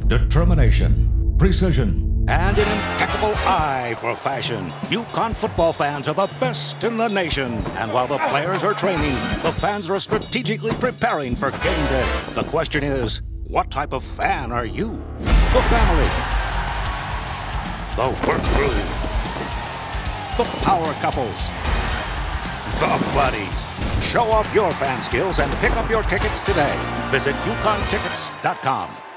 determination, precision, and an impeccable eye for fashion. UConn football fans are the best in the nation. And while the players are training, the fans are strategically preparing for game day. The question is, what type of fan are you? The family, the work crew, the power couples, the buddies. Show off your fan skills and pick up your tickets today. Visit UConnTickets.com.